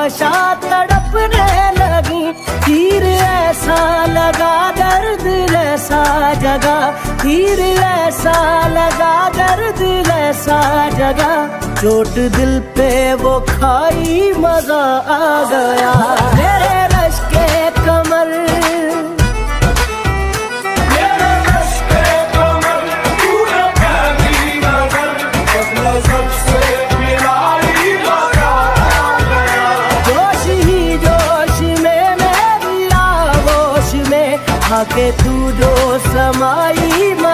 बेतहाशा तड़पने लगी। तीर ऐसा लगा दर्द ऐसा जगा, तीर ऐसा लगा दर्द ऐसा जगा। चोट दिल पे वो खाई मजा आ गया। मेरे रश के कमर, मेरे रश के कमर पूरे फैली नजर, सबसे मिलाई मजा आ गया। जोश ही जोश में मेरी आगोश में आके तू जो समाई